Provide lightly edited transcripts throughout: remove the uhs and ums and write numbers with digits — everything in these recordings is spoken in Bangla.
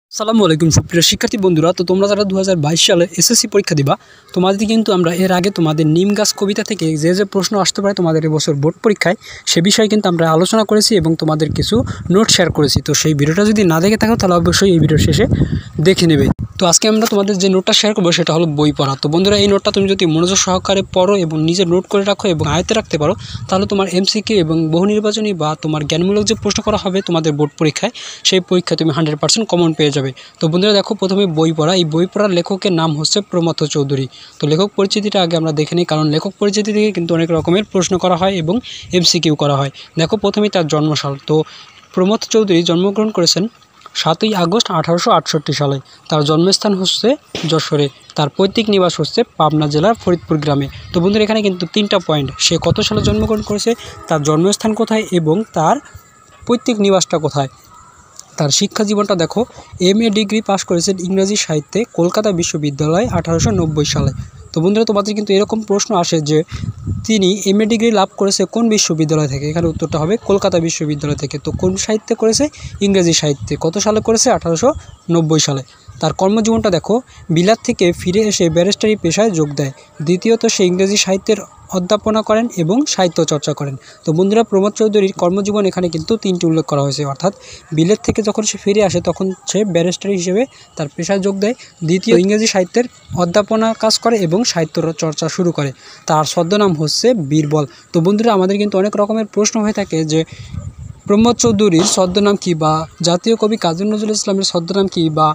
আসসালামু আলাইকুম সুপ্রিয় শিক্ষার্থী বন্ধুরা। তো তোমরা যারা 2022 সালে এসএসসি পরীক্ষা দিবা, তোমাদের কিন্তু আমরা এর আগে তোমাদের নিম গাছ কবিতা থেকে যে প্রশ্ন আসতে পারে তোমাদের এবছর বোর্ড পরীক্ষায়, সে বিষয়ে কিন্তু আমরা আলোচনা করেছি এবং তোমাদের কিছু নোট শেয়ার করেছি। তো সেই ভিডিওটা যদি না দেখে থাকো তাহলে অবশ্যই এই ভিডিওর শেষে দেখে নেবে। তো আজকে আমরা তোমাদের যে নোটটা শেয়ার করবো সেটা হলো বই পড়া। তো বন্ধুরা, এই নোটটা তুমি যদি মনোযোগ সহকারে পড়ো এবং নিজে নোট করে রাখো এবং আয়ত্তে রাখতে পারো, তাহলে তোমার এমসিকিউ এবং বহু নির্বাচনী বা তোমার জ্ঞানমূলক যে প্রশ্ন করা হবে তোমাদের বোর্ড পরীক্ষায়, সেই পরীক্ষায় তুমি 100% কমন পেয়ে যাবে। তো বন্ধুরা দেখো, প্রথমে বই পড়া। এই বই পড়ার লেখকের নাম হচ্ছে প্রমথ চৌধুরী। তো লেখক পরিচিতিটা আগে আমরা দেখে নিই, কারণ লেখক পরিচিতি থেকে কিন্তু অনেক রকমের প্রশ্ন করা হয় এবং এমসিকিউ করা হয়। দেখো প্রথমেই তার জন্মসাল। তো প্রমথ চৌধুরী জন্মগ্রহণ করেছেন 7ই আগস্ট 1868 সালে। তার জন্মস্থান হচ্ছে যশোরে। তার পৈতৃক নিবাস হচ্ছে পাবনা জেলার ফরিদপুর গ্রামে। তো বন্ধুরা, এখানে কিন্তু 3টা পয়েন্ট: সে কত সালে জন্মগ্রহণ করেছে, তার জন্মস্থান কোথায় এবং তার পৈতৃক নিবাসটা কোথায়। তার শিক্ষা জীবনটা দেখো, MA ডিগ্রি পাশ করেছেন ইংরেজি সাহিত্যে কলকাতা বিশ্ববিদ্যালয় 1890 সালে। তো বন্ধুরা, তোমাদের কিন্তু এরকম প্রশ্ন আসে যে তিনি MA ডিগ্রি লাভ করেছে কোন বিশ্ববিদ্যালয় থেকে। এখানে উত্তরটা হবে কলকাতা বিশ্ববিদ্যালয় থেকে। তো কোন সাহিত্যে করেছে? ইংরেজি সাহিত্যে। কত সালে করেছে? 1890 সালে। তার কর্মজীবনটা দেখো, বিলাত থেকে ফিরে এসে ব্যারিস্টারি পেশায় যোগ দেয়। দ্বিতীয়ত, সে ইংরেজি সাহিত্যের অধ্যাপনা করেন এবং সাহিত্য চর্চা করেন। তো বন্ধুরা, প্রমথ চৌধুরীর কর্মজীবন এখানে কিন্তু 3টি উল্লেখ করা হয়েছে, অর্থাৎ বিলেত থেকে যখন সে ফিরে আসে তখন সে ব্যারিস্টারি হিসেবে তার পেশায় যোগ দেয়। দ্বিতীয়, ইংরেজি সাহিত্যের অধ্যাপনা কাজ করে এবং সাহিত্য চর্চা শুরু করে। তার ছদ্মনাম হচ্ছে বীরবল। তো বন্ধুরা, আমাদের কিন্তু অনেক রকমের প্রশ্ন হয়ে থাকে যে প্রমথ চৌধুরীর ছদ্মনাম কী, বা জাতীয় কবি কাজী নজরুল ইসলামের ছদ্মনাম কী, বা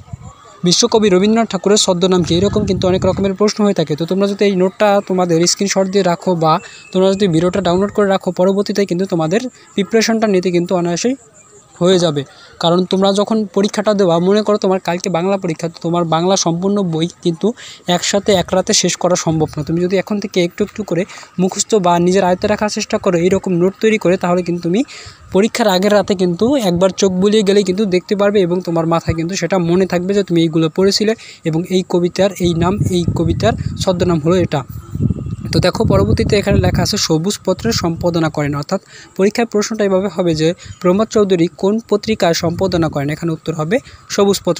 বিশ্বকবি রবীন্দ্রনাথ ঠাকুরের ছদ্মনাম কী, এরকম কিন্তু অনেক রকমের প্রশ্ন হয়ে থাকে। তো তোমরা যদি এই নোটটা তোমাদের স্ক্রিনশট দিয়ে রাখো বা তোমরা যদি ভিডিওটা ডাউনলোড করে রাখো, পরবর্তীতে কিন্তু তোমাদের প্রিপারেশনটা নিতে কিন্তু অনায়াসেই হয়ে যাবে। কারণ তোমরা যখন পরীক্ষাটা দেওয়া, মনে করো তোমার কালকে বাংলা পরীক্ষা, তো তোমার বাংলা সম্পূর্ণ বই কিন্তু একসাথে এক রাতে শেষ করা সম্ভব না। তুমি যদি এখন থেকে একটু একটু করে মুখস্থ বা নিজের আয়ত্তে রাখার চেষ্টা করো, এইরকম নোট তৈরি করে, তাহলে কিন্তু তুমি পরীক্ষার আগের রাতে কিন্তু একবার চোখ বুলিয়ে গেলেই কিন্তু দেখতে পারবে এবং তোমার মাথায় কিন্তু সেটা মনে থাকবে যে তুমি এইগুলো পড়েছিলে এবং এই কবিতার এই নাম, এই কবিতার ছদ্মনাম হলো এটা। তো দেখো, পরবর্তীতে এখানে লেখা আছে সবুজ পত্রের সম্পাদনা করেন, অর্থাৎ পরীক্ষায় প্রশ্নটা এভাবে হবে যে প্রমথ চৌধুরী কোন পত্রিকায় সম্পাদনা করেন। এখানে উত্তর হবে সবুজপত্র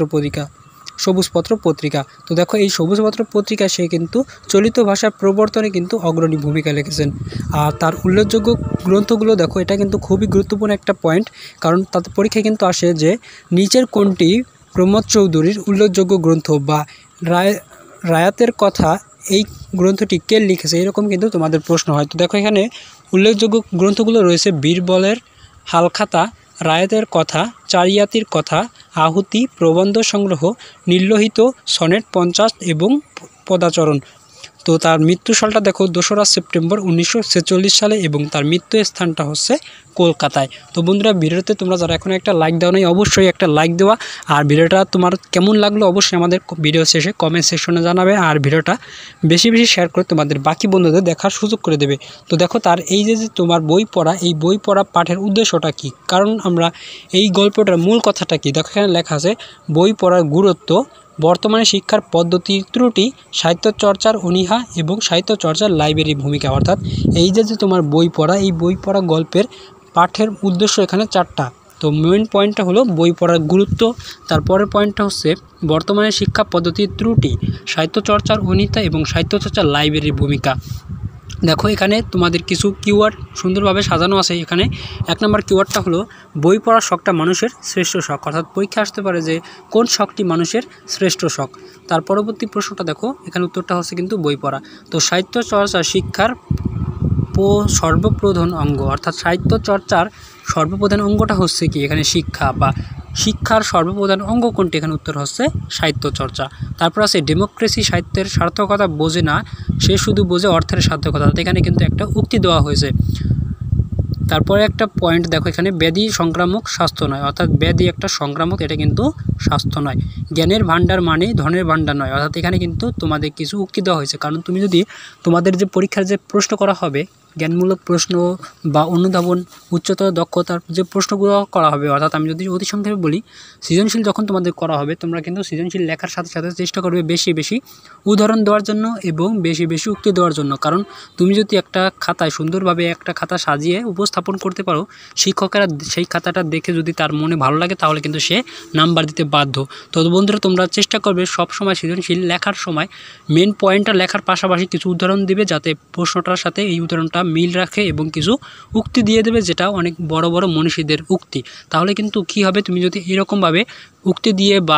পত্রিকা। তো দেখো, এই সবুজপত্র পত্রিকায় সে কিন্তু চলিত ভাষার প্রবর্তনে কিন্তু অগ্রণী ভূমিকা রেখেছেন। আর তার উল্লেখযোগ্য গ্রন্থগুলো দেখো, এটা কিন্তু খুবই গুরুত্বপূর্ণ একটা পয়েন্ট, কারণ তাদের পরীক্ষায় কিন্তু আসে যে নিচের কোনটি প্রমথ চৌধুরীর উল্লেখযোগ্য গ্রন্থ, বা রায়াতের কথা এই গ্রন্থটি কে লিখেছে, এরকম কিন্তু তোমাদের প্রশ্ন হয়। তো দেখো, এখানে উল্লেখযোগ্য গ্রন্থগুলো রয়েছে বীরবলের হালখাতা, রায়াতের কথা, চারিয়াতির কথা, আহুতি, প্রবন্ধ সংগ্রহ, নির্লোহিত, সনেট 50 এবং পদাচরণ। তো তার মৃত্যু সালটা দেখো 2রা সেপ্টেম্বর 1946 সালে এবং তার মৃত্যু স্থানটা হচ্ছে কলকাতায়। তো বন্ধুরা, ভিডিওতে তোমরা যারা এখন একটা লাইক দাও নাই, অবশ্যই একটা লাইক দেওয়া। আর ভিডিওটা তোমার কেমন লাগলো অবশ্যই আমাদের ভিডিও শেষে কমেন্ট সেকশনে জানাবে। আর ভিডিওটা বেশি বেশি শেয়ার করে তোমাদের বাকি বন্ধুদের দেখার সুযোগ করে দেবে। তো দেখো, তার এই যে তোমার বই পড়া, এই বই পড়া পাঠের উদ্দেশ্যটা কী, কারণ আমরা এই গল্পটার মূল কথাটা কী, দেখো এখানে লেখা আছে বই পড়ার গুরুত্ব, বর্তমানে শিক্ষার পদ্ধতির ত্রুটি, সাহিত্য চর্চার অনীহা এবং সাহিত্য চর্চার লাইব্রেরির ভূমিকা। অর্থাৎ এই যে তোমার বই পড়া, এই বই পড়া গল্পের পাঠের উদ্দেশ্য এখানে 4টা। তো মেইন পয়েন্টটা হলো বই পড়ার গুরুত্ব, তারপরের পয়েন্টটা হচ্ছে বর্তমানে শিক্ষা পদ্ধতির ত্রুটি, সাহিত্য চর্চার অনীহা এবং সাহিত্য চর্চার লাইব্রেরির ভূমিকা। দেখো, এখানে তোমাদের কিছু কিওয়ার্ড সুন্দরভাবে সাজানো আছে। এখানে 1 নম্বর কিওয়ার্ডটা হলো বই পড়ার শখটা মানুষের শ্রেষ্ঠ শখ, অর্থাৎ পরীক্ষা আসতে পারে যে কোন শখটি মানুষের শ্রেষ্ঠ শখ। তার পরবর্তী প্রশ্নটা দেখো, এখানে উত্তরটা হচ্ছে কিন্তু বই পড়া। তো সাহিত্য চর্চা শিক্ষার সর্বপ্রধান অঙ্গ, অর্থাৎ সাহিত্য চর্চার সর্বপ্রধান অঙ্গটা হচ্ছে কি, এখানে শিক্ষা, বা শিক্ষার সর্বপ্রধান অঙ্গ কোনটি, এখানে উত্তর হচ্ছে সাহিত্য চর্চা। তারপর আছে ডেমোক্রেসি সাহিত্যের সার্থকতা বোঝে না, সে শুধু বোঝে অর্থের সার্থকতা। এখানে কিন্তু একটা উক্তি দেওয়া হয়েছে। তারপরে একটা পয়েন্ট দেখো, এখানে ব্যাধি সংক্রামক স্বাস্থ্য নয়, অর্থাৎ ব্যাধি একটা সংক্রামক, এটা কিন্তু স্বাস্থ্য নয়। জ্ঞানের ভাণ্ডার মানে ধনের ভাণ্ডার নয়, অর্থাৎ এখানে কিন্তু তোমাদের কিছু উক্তি দেওয়া হয়েছে। কারণ তুমি যদি তোমাদের যে পরীক্ষার যে প্রশ্ন করা হবে জ্ঞানমূলক প্রশ্ন বা অনুধাবন, উচ্চতর দক্ষতার যে প্রশ্নগুলো করা হবে। অর্থাৎ আমি যদি অতি সংক্ষেপে বলি, সৃজনশীল যখন তোমাদের করা হবে তোমরা কিন্তু সৃজনশীল লেখার সাথে সাথে চেষ্টা করবে বেশি বেশি উদাহরণ দেওয়ার জন্য এবং বেশি বেশি উক্তি দেওয়ার জন্য। কারণ তুমি যদি একটা খাতায় সুন্দরভাবে একটা খাতা সাজিয়ে উপস্থাপন করতে পারো, শিক্ষকেরা সেই খাতাটা দেখে যদি তার মনে ভালো লাগে তাহলে কিন্তু সে নাম্বার দিতে বাধ্য। তো বন্ধুরা, তোমরা চেষ্টা করবে সবসময় সৃজনশীল লেখার সময় মেন পয়েন্টটা লেখার পাশাপাশি কিছু উদাহরণ দিবে, যাতে প্রশ্নটার সাথে এই উদাহরণটা মিল রাখে, এবং কিছু উক্তি দিয়ে দেবে যেটা অনেক বড় বড় মনীষীদের উক্তি। তাহলে কিন্তু কি হবে, তুমি যদি এরকমভাবে উক্তি দিয়ে বা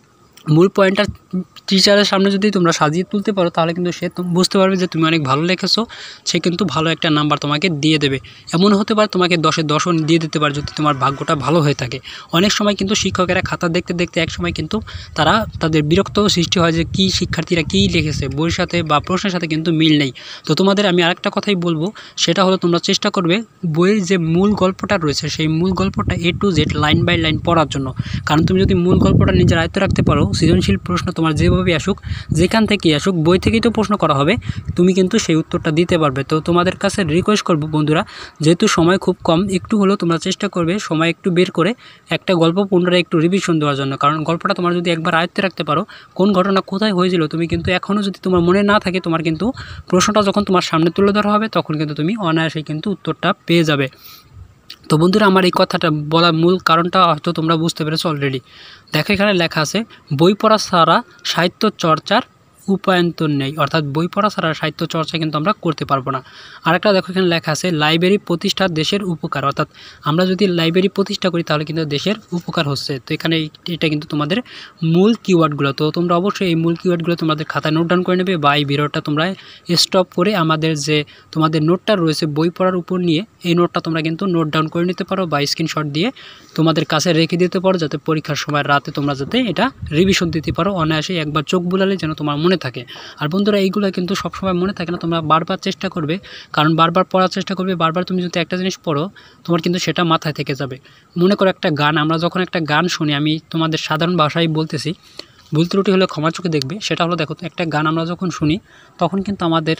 মূল পয়েন্টটা টিচারের সামনে যদি তোমরা সাজিয়ে তুলতে পারো, তাহলে কিন্তু সে বুঝতে পারবে যে তুমি অনেক ভালো লিখেছো, সে কিন্তু ভালো একটা নাম্বার তোমাকে দিয়ে দেবে। এমন হতে পারে তোমাকে 10-এ 10ও দিয়ে দিতে পারে যদি তোমার ভাগ্যটা ভালো হয়ে থাকে। অনেক সময় কিন্তু শিক্ষকেরা খাতা দেখতে দেখতে এক সময় কিন্তু তাদের বিরক্ত সৃষ্টি হয় যে কি শিক্ষার্থীরা কী লিখেছে, বইয়ের সাথে বা প্রশ্নের সাথে কিন্তু মিল নেই। তো তোমাদের আমি আরেকটা কথাই বলবো, সেটা হলো তোমরা চেষ্টা করবে বইয়ের যে মূল গল্পটা রয়েছে সেই মূল গল্পটা A to Z line by line পড়ার জন্য। কারণ তুমি যদি মূল গল্পটা নিজের আয়ত্তে রাখতে পারো, সৃজনশীল প্রশ্ন তোমার যেভাবে আসুক, যেখান থেকেই আসুক, বই থেকেই তো প্রশ্ন করা হবে, তুমি কিন্তু সেই উত্তরটা দিতে পারবে। তো তোমাদের কাছে রিকোয়েস্ট করব বন্ধুরা, যেহেতু সময় খুব কম, একটু হলেও তোমরা চেষ্টা করবে সময় একটু বের করে একটা গল্প পুনরায় একটু রিভিশন দেওয়ার জন্য। কারণ গল্পটা তোমার যদি একবার আয়ত্তে রাখতে পারো, কোন ঘটনা কোথায় হয়েছিল তুমি কিন্তু এখনও যদি তোমার মনে না থাকে, তোমার কিন্তু প্রশ্নটা যখন তোমার সামনে তুলে ধরা হবে তখন কিন্তু তুমি অনায়াসেই কিন্তু উত্তরটা পেয়ে যাবে। তো বন্ধুরা, আমার এই কথাটা বলার মূল কারণটা হয়তো তোমরা বুঝতে পেরেছো অলরেডি। দেখো, এখানে লেখা আছে বই পড়া ছাড়া সাহিত্য চর্চার উপায়ন্তর নেই। অর্থাৎ বই পড়া ছাড়া সাহিত্য চর্চা কিন্তু আমরা করতে পারবো না। আরেকটা দেখো, এখানে লেখা আছে লাইব্রেরি প্রতিষ্ঠা দেশের উপকার। অর্থাৎ আমরা যদি লাইব্রেরি প্রতিষ্ঠা করি তাহলে কিন্তু দেশের উপকার হচ্ছে। তো এখানে এটা কিন্তু তোমাদের মূল কিওয়ার্ডগুলো। তো তোমরা অবশ্যই এই মূল কিওয়ার্ডগুলো তোমাদের খাতায় নোট ডাউন করে নেবে, বা এই ভিডিওটা তোমরা স্টপ করে আমাদের যে তোমাদের নোটটা রয়েছে বই পড়ার উপর নিয়ে, এই নোটটা তোমরা কিন্তু নোট ডাউন করে নিতে পারো বা স্ক্রিনশট দিয়ে তোমাদের কাছে রেখে দিতে পারো, যাতে পরীক্ষার সময় রাতে তোমরা যাতে এটা রিভিশন দিতে পারো অনায়াসে, একবার চোখ বুলালে যেন তোমার মনে থাকে। আর বন্ধুরা, এইগুলো কিন্তু সবসময় মনে থাকে না, তোমরা বারবার চেষ্টা করবে, কারণ বারবার পড়ার চেষ্টা করবে। বারবার তুমি যদি একটা জিনিস পড়ো, তোমার কিন্তু সেটা মাথায় থেকে যাবে। মনে করো একটা গান, আমরা যখন একটা গান শুনি, আমি তোমাদের সাধারণ ভাষায় বলতেছি, ভুল ত্রুটি হলে ক্ষমা চোখে দেখবে। সেটা হলো, দেখো, একটা গান আমরা যখন শুনি তখন কিন্তু আমাদের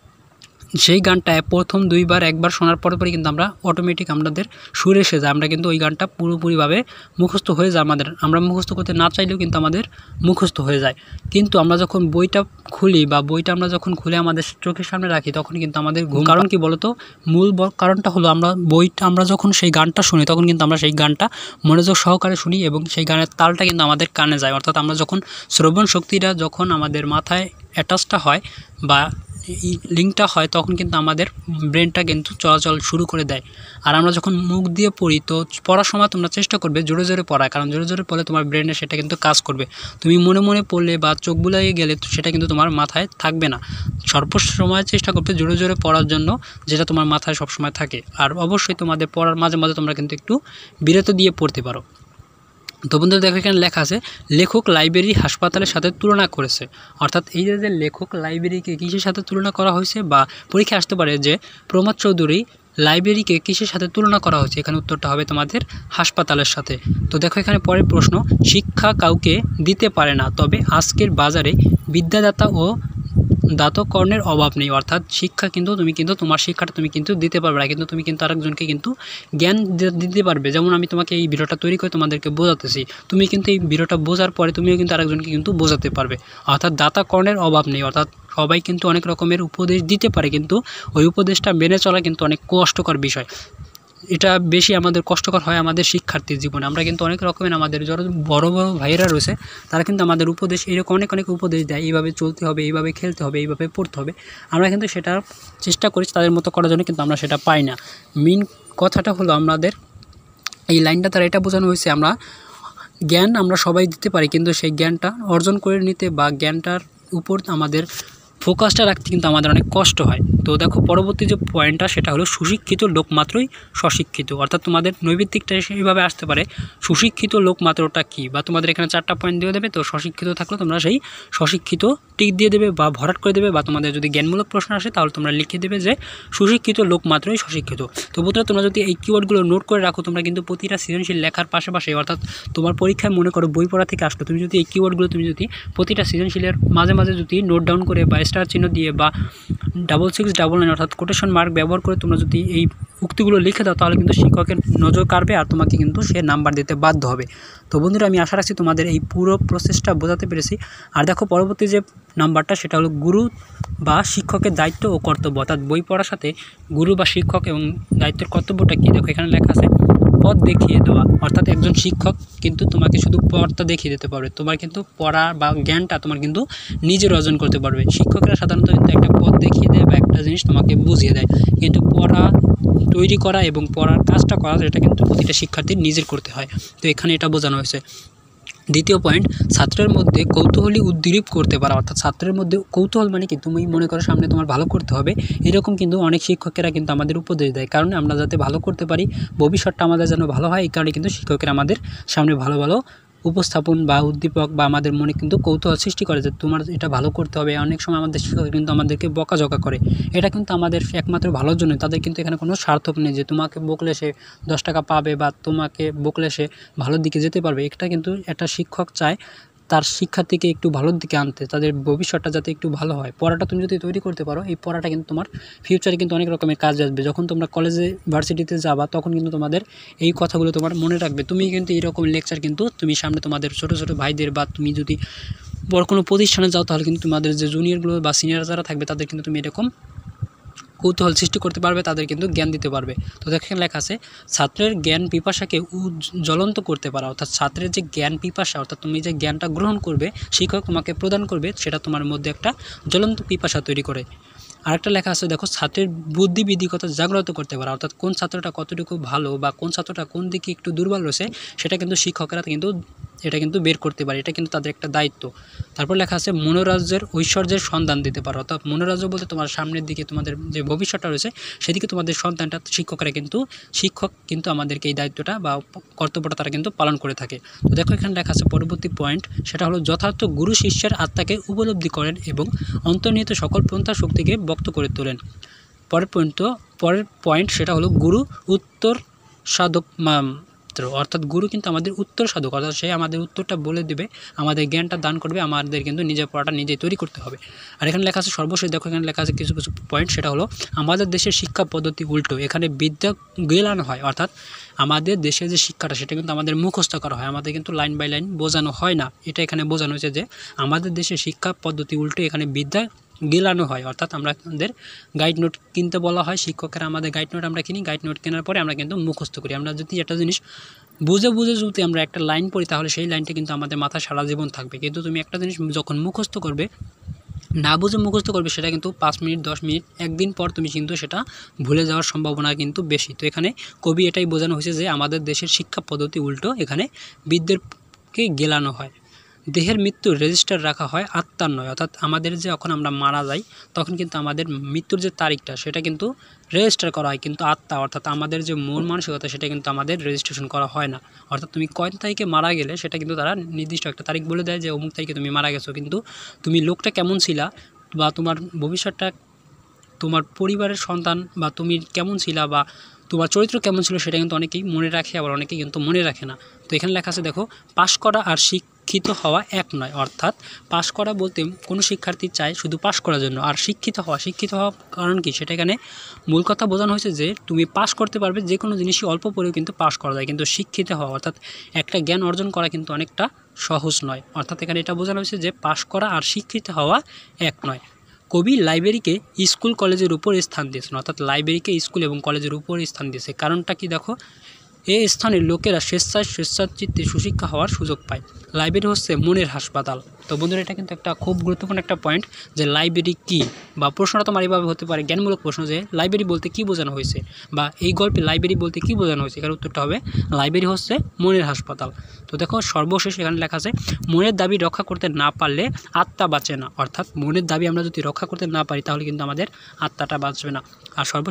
সেই গানটা প্রথম দুইবার একবার শোনার পরে কিন্তু আমরা অটোমেটিক আমাদের সুর এসে যায়, আমরা কিন্তু ওই গানটা পুরোপুরিভাবে মুখস্থ হয়ে যায় আমাদের। আমরা মুখস্থ করতে না চাইলেও কিন্তু আমাদের মুখস্থ হয়ে যায়। কিন্তু আমরা যখন বইটা খুলি বা বইটা আমরা যখন খুলে আমাদের চোখের সামনে রাখি তখন কিন্তু আমাদের ঘুম। কারণ কি বলতো, মূল কারণটা হলো আমরা যখন সেই গানটা শুনি তখন কিন্তু আমরা সেই গানটা মনোযোগ সহকারে শুনি এবং সেই গানের তালটা কিন্তু আমাদের কানে যায়। অর্থাৎ আমরা যখন শ্রবণ শক্তিটা যখন আমাদের মাথায় অ্যাটাচটা হয় বা লিঙ্কটা হয়, তখন কিন্তু আমাদের ব্রেনটা কিন্তু চলাচল শুরু করে দেয়। আর আমরা যখন মুখ দিয়ে পড়ি, তো পড়ার সময় তোমরা চেষ্টা করবে জোরে জোরে পড়া, কারণ জোরে জোরে পড়লে তোমার ব্রেনে সেটা কিন্তু কাজ করবে। তুমি মনে মনে পড়লে বা চোখ বুলিয়ে গেলে সেটা কিন্তু তোমার মাথায় থাকবে না। সর্বসময় চেষ্টা করবে জোরে জোরে পড়ার জন্য, যেটা তোমার মাথায় সবসময় থাকে। আর অবশ্যই তোমাদের পড়ার মাঝে মাঝে তোমরা কিন্তু একটু বিরতি দিয়ে পড়তে পারো। তো বন্ধুরা, দেখো, এখানে লেখা আছে লেখক লাইব্রেরি হাসপাতালের সাথে তুলনা করেছে। অর্থাৎ এই যে লেখক লাইব্রেরিকে কিসের সাথে তুলনা করা হয়েছে, বা পরীক্ষা আসতে পারে যে প্রমোদ চৌধুরী লাইব্রেরিকে কিসের সাথে তুলনা করা হয়েছে, এখানে উত্তরটা হবে তোমাদের হাসপাতালের সাথে। তো দেখো, এখানে পরের প্রশ্ন, শিক্ষা কাউকে দিতে পারে না, তবে আজকের বাজারে বিদ্যাদাতা ও দাতকর্ণের অভাব নেই। অর্থাৎ শিক্ষা কিন্তু তুমি কিন্তু তোমার শিক্ষাটা তুমি কিন্তু দিতে পারবে না, কিন্তু তুমি কিন্তু আরেকজনকে কিন্তু জ্ঞান দিতে পারবে। যেমন আমি তোমাকে এই ভিডিওটা তৈরি করে তোমাদেরকে বোঝাতেছি, তুমি কিন্তু এই ভিডিওটা বোঝার পরে তুমিও কিন্তু আরেকজনকে কিন্তু বোঝাতে পারবে। অর্থাৎ দাতাকর্ণের অভাব নেই। অর্থাৎ সবাই কিন্তু অনেক রকমের উপদেশ দিতে পারে, কিন্তু ওই উপদেশটা মেনে চলা কিন্তু অনেক কষ্টকর বিষয়। এটা বেশি আমাদের কষ্টকর হয় আমাদের শিক্ষার্থীর জীবনে। আমরা কিন্তু অনেক রকমের আমাদের যারা বড় বড় ভাইয়েরা রয়েছে তারা কিন্তু আমাদের উপদেশ এরকম অনেক অনেক উপদেশ দেয়, এইভাবে চলতে হবে, এইভাবে খেলতে হবে, এইভাবে পড়তে হবে। আমরা কিন্তু সেটা চেষ্টা করি তাদের মতো করার জন্য, কিন্তু আমরা সেটা পাই না। মেন কথাটা হলো আমাদের এই লাইনটা তারা এটা বোঝানো হয়েছে, জ্ঞান আমরা সবাই দিতে পারি, কিন্তু সেই জ্ঞানটা অর্জন করে নিতে বা জ্ঞানটার উপর আমাদের ফোকাসটা রাখতে কিন্তু আমাদের অনেক কষ্ট হয়। তো দেখো, পরবর্তী যে পয়েন্টটা সেটা হলো সুশিক্ষিত লোক মাত্রই স্বশিক্ষিত। অর্থাৎ তোমাদের নৈবিত্তিকটা এইভাবে আসতে পারে, সুশিক্ষিত লোক মাত্রটা কী, বা তোমাদের এখানে 4টা পয়েন্ট দিয়ে দেবে। তো স্বশিক্ষিত থাকলে তোমরা সেই স্বশিক্ষিত টিক দিয়ে দেবে বা ভরাট করে দেবে, বা তোমাদের যদি জ্ঞানমূলক প্রশ্ন আসে তাহলে তোমরা লিখে দেবে যে সুশিক্ষিত লোক মাত্রই সশিক্ষিত। তো বন্ধুরা তোমরা যদি এই কিওয়ার্ডগুলো নোট করে রাখো, তোমরা কিন্তু প্রতিটা সৃজনশীল লেখার পাশাপাশি অর্থাৎ তোমার পরীক্ষায় মনে করো বই পড়া থেকে আসলো, তুমি যদি এই কিওয়ার্ডগুলো তুমি যদি প্রতিটা সৃজনশীলের মাঝে মাঝে যদি নোট ডাউন করে বা স্টার চিহ্ন দিয়ে বা 6699 অর্থাৎ কোটেশন মার্ক ব্যবহার করে তোমরা যদি এই উক্তিগুলো লিখে দাও, তাহলে কিন্তু শিক্ষকের নজর কাড়বে আর তোমাকে কিন্তু সে নাম্বার দিতে বাধ্য হবে। তো বন্ধুরা আমি আশা রাখছি তোমাদের এই পুরো প্রসেসটা বোঝাতে পেরেছি। আর দেখো পরবর্তী যে নাম্বারটা সেটা হলো গুরু বা শিক্ষকের দায়িত্ব ও কর্তব্য, অর্থাৎ বই পড়ার সাথে গুরু বা শিক্ষক এবং দায়িত্বের কর্তব্যটা কী, দেখো এখানে লেখা আছে পথ দেখিয়ে দেওয়া। অর্থাৎ একজন শিক্ষক কিন্তু তোমাকে শুধু পথটা দেখিয়ে দিতে পারবে, তোমার কিন্তু পড়া বা জ্ঞানটা তোমার কিন্তু নিজের অর্জন করতে পারবে। শিক্ষকরা সাধারণত কিন্তু একটা পথ দেখিয়ে দেয় বা একটা জিনিস তোমাকে বুঝিয়ে দেয়, কিন্তু পড়া তৈরি করা এবং পড়ার কাজটা করা এটা কিন্তু প্রতিটা শিক্ষার্থীর নিজের করতে হয়। তো এখানে এটা বোঝানো হয়েছে। দ্বিতীয় পয়েন্ট, ছাত্রের মধ্যে কৌতূহলী উদ্দীপ করতে পারা। অর্থাৎ ছাত্রের মধ্যে কৌতূহল মানে কি, তুমি মনে করো সামনে তোমার ভালো করতে হবে, এরকম কিন্তু অনেক শিক্ষকেরা কিন্তু আমাদের উপদেশ দেয়, কারণ আমরা যাতে ভালো করতে পারি, ভবিষ্যৎটা আমাদের যেন ভালো হয়, এই কারণে কিন্তু শিক্ষকেরা আমাদের সামনে ভালো ভালো উপস্থাপন বা উদ্দীপক বা আমাদের মনে কিন্তু কৌতূহল সৃষ্টি করে যে তোমার এটা ভালো করতে হবে। অনেক সময় আমাদের শিক্ষক কিন্তু আমাদেরকে বকাঝকা করে, এটা কিন্তু আমাদের একমাত্র ভালোর জন্য, তাদের কিন্তু এখানে কোনো স্বার্থক নেই যে তোমাকে বকলে সে 10 টাকা পাবে বা তোমাকে বকলে সে ভালোর দিকে যেতে পারবে। এটা কিন্তু একটা শিক্ষক চায় তার শিক্ষার্থীকে একটু ভালোর দিকে আনতে, তাদের ভবিষ্যৎটা যাতে একটু ভালো হয়। পড়াটা তুমি যদি তৈরি করতে পারো, এই পড়াটা কিন্তু তোমার ফিউচারে কিন্তু অনেক রকমের কাজ আসবে। যখন তোমরা কলেজে ভার্সিটিতে যাবা তখন কিন্তু তোমাদের এই কথাগুলো তোমার মনে রাখবে। তুমি কিন্তু এইরকম লেকচার কিন্তু তুমি সামনে তোমাদের ছোটো ছোটো ভাইদের বা তুমি যদি বড় কোনো প্রতিষ্ঠানে যাও তাহলে কিন্তু তোমাদের যে জুনিয়রগুলো বা সিনিয়র যারা থাকবে তাদের কিন্তু তুমি এরকম কৌতূহল সৃষ্টি করতে পারবে, তাদের কিন্তু জ্ঞান দিতে পারবে। তো দেখেন লেখা আছে ছাত্রের জ্ঞান পিপাসাকে জ্বলন্ত করতে পারা। অর্থাৎ ছাত্রের যে জ্ঞান পিপাসা, অর্থাৎ তুমি যে জ্ঞানটা গ্রহণ করবে শিক্ষক তোমাকে প্রদান করবে, সেটা তোমার মধ্যে একটা জ্বলন্ত পিপাসা তৈরি করে। আরেকটা লেখা আছে দেখো ছাত্রের বুদ্ধিবিদিকতা জাগ্রত করতে পারা। অর্থাৎ কোন ছাত্রটা কতটুকু ভালো বা কোন ছাত্রটা কোন দিকে একটু দুর্বল রয়েছে সেটা কিন্তু শিক্ষকেরা কিন্তু বের করতে পারে, এটা কিন্তু তাদের একটা দায়িত্ব। তারপর লেখা আছে মনোরাজ্যের ঐশ্বর্যের সন্ধান দিতে পারো। অর্থাৎ মনোরাজ্য বলতে তোমার সামনের দিকে তোমাদের যে ভবিষ্যৎটা রয়েছে সেদিকে তোমাদের সন্তানটা শিক্ষক কিন্তু আমাদেরকে এই দায়িত্বটা বা কর্তব্যটা তারা কিন্তু পালন করে থাকে। তো দেখো এখানে লেখা আছে পরবর্তী পয়েন্ট, সেটা হলো যথার্থ গুরু শিষ্যের আত্মাকে উপলব্ধি করেন এবং অন্তর্নিহিত সকল পন্থা শক্তিকে ব্যক্ত করে তোলেন। পরের পয়েন্ট সেটা হলো গুরু উত্তর সাধক অর্থাৎ গুরু কিন্তু আমাদের উত্তর সাধক, অর্থাৎ সে আমাদের উত্তরটা বলে দেবে, আমাদের জ্ঞানটা দান করবে, আমাদের কিন্তু নিজের পড়াটা নিজেই তৈরি করতে হবে। আর এখানে লেখা আছে সর্বশেষ দেখো এখানে লেখা আছে কিছু কিছু পয়েন্ট, সেটা হলো আমাদের দেশের শিক্ষা পদ্ধতি উল্টো, এখানে বিদ্যা জ্ঞান হয়। অর্থাৎ আমাদের দেশে যে শিক্ষাটা সেটা কিন্তু আমাদের মুখস্থ করা হয়, আমাদের কিন্তু লাইন বাই লাইন বোঝানো হয় না। এটা এখানে বোঝানো হয়েছে যে আমাদের দেশের শিক্ষা পদ্ধতি উল্টো, এখানে বিদ্যা গেলানো হয়। অর্থাৎ আমাদের গাইড নোট কিনতে বলা হয়, শিক্ষকেরা আমাদের গাইড নোট আমরা কিনি, গাইড নোট কেনার পরে আমরা কিন্তু মুখস্থ করি। আমরা যদি একটা জিনিস বুঝে যদি আমরা একটা লাইন পড়ি তাহলে সেই লাইনটা কিন্তু আমাদের মাথায় সারা জীবন থাকবে, কিন্তু তুমি একটা জিনিস যখন মুখস্থ করবে, না বুঝে মুখস্থ করবে, সেটা কিন্তু 5 মিনিট 10 মিনিট একদিন পর তুমি কিন্তু সেটা ভুলে যাওয়ার সম্ভাবনা কিন্তু বেশি। তো এখানে কবি এটাই বোঝানো হয়েছে যে আমাদের দেশের শিক্ষা পদ্ধতি উল্টো, এখানে বিদ্যাকে গেলানো হয়। দেহের মৃত্যুর রেজিস্টার রাখা হয়, আত্মার নয়। অর্থাৎ আমাদের যে যখন আমরা মারা যাই তখন কিন্তু আমাদের মৃত্যুর যে তারিখটা সেটা কিন্তু রেজিস্টার করা হয়, কিন্তু আত্মা অর্থাৎ আমাদের যে মন মানসিকতা সেটা কিন্তু আমাদের রেজিস্ট্রেশন করা হয় না। অর্থাৎ তুমি কয় তারিখে মারা গেলে সেটা কিন্তু তারা নির্দিষ্ট একটা তারিখ বলে দেয় যে অমুক তারিখে তুমি মারা গেছো, কিন্তু তুমি লোকটা কেমন ছিলা বা তোমার ভবিষ্যৎটা, তোমার পরিবারের সন্তান বা তুমি কেমন ছিলা বা তোমার চরিত্র কেমন ছিল সেটা কিন্তু অনেকেই মনে রাখে, আবার অনেকেই কিন্তু মনে রাখে না। তো এখানে লেখা আছে দেখো পাশ করা আর শিক্ষিত হওয়া এক নয়। অর্থাৎ পাশ করা বলতে কোনো শিক্ষার্থী চায় শুধু পাশ করার জন্য, আর শিক্ষিত হওয়া কারণ কি সেটা এখানে মূল কথা বোঝানো হয়েছে যে তুমি পাশ করতে পারবে, যে কোনো জিনিসই অল্প পরেও কিন্তু পাশ করা যায়, কিন্তু শিক্ষিত হওয়া অর্থাৎ একটা জ্ঞান অর্জন করা কিন্তু অনেকটা সহজ নয়। অর্থাৎ এখানে এটা বোঝানো হয়েছে যে পাশ করা আর শিক্ষিত হওয়া এক নয়। কবি লাইব্রেরিকে স্কুল কলেজের উপর স্থান দিয়েছেন। অর্থাৎ লাইব্রেরিকে স্কুল এবং কলেজের উপর স্থান দিয়েছে, কারণটা কি দেখো এই স্থানের লোকেরা স্বেচ্ছাচিত্তে সুশিক্ষা হওয়ার সুযোগ পায়। লাইব্রেরি হচ্ছে মনের হাসপাতাল। তো বন্ধুরা এটা কিন্তু একটা খুব গুরুত্বপূর্ণ একটা পয়েন্ট যে লাইব্রেরি কী, বা প্রশ্নটা তোমার এইভাবে হতে পারে জ্ঞানমূলক প্রশ্ন যে লাইব্রেরি বলতে কী বোঝানো হয়েছে, বা এই গল্পে লাইব্রেরি বলতে কী বোঝানো হয়েছে, এখানে উত্তরটা হবে লাইব্রেরি হচ্ছে মনের হাসপাতাল। তো দেখো সর্বশেষ এখানে লেখা আছে মনের দাবি রক্ষা করতে না পারলে আত্মা বাঁচে না। অর্থাৎ মনের দাবি আমরা যদি রক্ষা করতে না পারি তাহলে কিন্তু আমাদের আত্মাটা বাঁচবে না। আর সর্বশেষ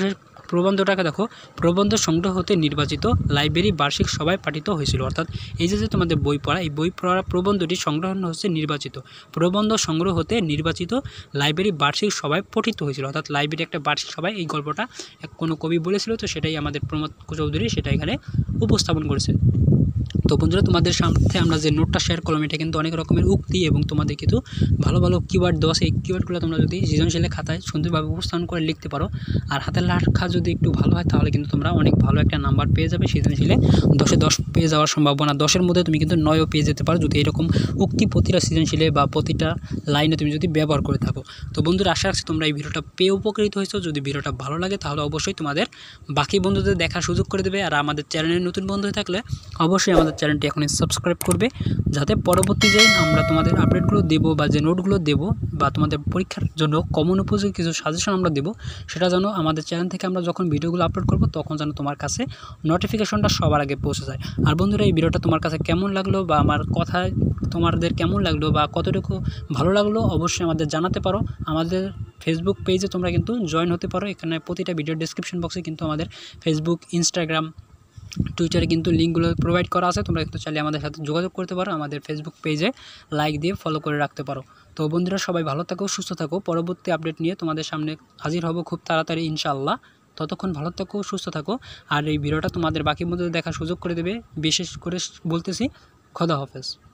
প্রবন্ধটাকে দেখো, প্রবন্ধ সংগ্রহ হতে নির্বাচিত লাইব্রেরি বার্ষিক সভায় পাঠিত হয়েছিল। অর্থাৎ এই যে তোমাদের বই পড়া, এই বই পড়ার প্রবন্ধটি সংগ্রহ হচ্ছে নির্বাচিত, প্রবন্ধ সংগ্রহ হতে নির্বাচিত লাইব্রেরি বার্ষিক সভায় পঠিত হয়েছিল। অর্থাৎ লাইব্রেরি একটা বার্ষিক সভায় এই গল্পটা কোনো কবি বলেছিল, তো সেটাই আমাদের প্রমোদ চৌধুরী সেটা এখানে উপস্থাপন করেছে। তো বন্ধুরা, তোমাদের সাথে আমরা যে নোটটা শেয়ার করলাম এটা কিন্তু অনেক রকমের উক্তি এবং তোমাদের কিন্তু ভালো ভালো কিওয়ার্ড দেওয়া আছে। এই কিওয়ার্ডগুলো তোমরা যদি সৃজনশীলের খাতায় সুন্দরভাবে উপস্থাপন করে লিখতে পারো আর হাতের লেখা যদি একটু ভালো হয় তাহলে কিন্তু তোমরা অনেক ভালো একটা নাম্বার পেয়ে যাবে সৃজনশীলে। 10-এ 10 পেয়ে যাওয়ার সম্ভাবনা, 10-এর মধ্যে তুমি কিন্তু 9ও পেয়ে যেতে পারো যদি এরকম উক্তি প্রতিটা সৃজনশীলে বা প্রতিটা লাইনে তুমি যদি ব্যবহার করে থাকো। তো বন্ধুরা, আশা রাখছি তোমরা এই ভিডিওটা পেয়ে উপকৃত হয়েছো। যদি ভিডিওটা ভালো লাগে তাহলে অবশ্যই তোমাদের বাকি বন্ধুদের দেখার সুযোগ করে দেবে। আর আমাদের চ্যানেলে নতুন বন্ধু হয়ে থাকলে অবশ্যই আমাদের চ্যানেলটি এখনই সাবস্ক্রাইব করবে, যাতে পরবর্তী যে আমরা তোমাদের আপডেটগুলো দেবো বা যে নোটগুলো দেবো বা তোমাদের পরীক্ষার জন্য কমন উপযোগী কিছু সাজেশন আমরা দেবো, সেটা যেন আমাদের চ্যানেল থেকে আমরা যখন ভিডিওগুলো আপলোড করব তখন যেন তোমার কাছে নোটিফিকেশনটা সবার আগে পৌঁছে যায়। আর বন্ধুরা, এই ভিডিওটা তোমার কাছে কেমন লাগলো বা আমার কথায় তোমাদের কেমন লাগলো বা কতটুকু ভালো লাগলো অবশ্যই আমাদের জানাতে পারো। আমাদের ফেসবুক পেজে তোমরা কিন্তু জয়েন হতে পারো। এখানে প্রতিটা ভিডিও ডেসক্রিপশন বক্সে কিন্তু আমাদের ফেসবুক, ইনস্টাগ্রাম, টুইটারে কিন্তু লিঙ্কগুলো প্রোভাইড করা আছে। তোমরা কিন্তু চাইলে আমাদের সাথে যোগাযোগ করতে পারো, আমাদের ফেসবুক পেজে লাইক দিয়ে ফলো করে রাখতে পারো। তো বন্ধুরা, সবাই ভালো থাকো, সুস্থ থাকো। পরবর্তী আপডেট নিয়ে তোমাদের সামনে হাজির হব খুব তাড়াতাড়ি ইনশাআল্লাহ। ততক্ষণ ভালো থাকো, সুস্থ থাকো। আর এই ভিডিওটা তোমাদের বাকি মধ্যে দেখার সুযোগ করে দেবে। বিশেষ করে বলতেছি, খোদা হাফেজ।